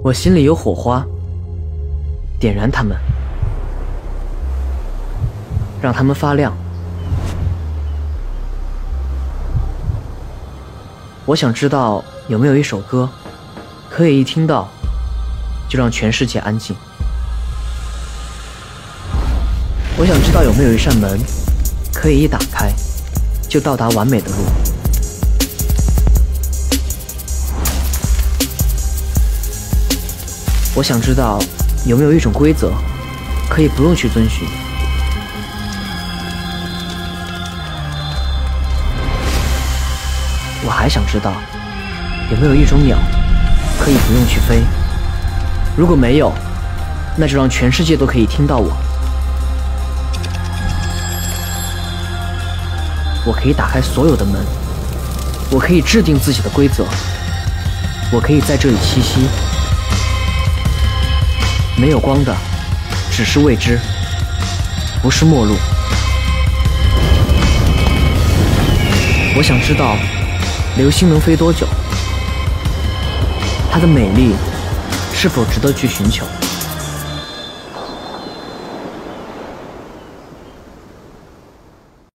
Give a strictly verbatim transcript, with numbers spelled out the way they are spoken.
我心里有火花，点燃它们，让它们发亮。我想知道有没有一首歌，可以一听到就让全世界安静。我想知道有没有一扇门，可以一打开就到达完美的路。我想知道有没有一种规则，可以不用去遵循。我还想知道有没有一种鸟，可以不用去飞。如果没有，那就让全世界都可以听到我。我可以打开所有的门，我可以制定自己的规则，我可以在这里栖息。没有光的只是未知，不是末路。我想知道流星能飞多久，它的美丽是否值得去寻求。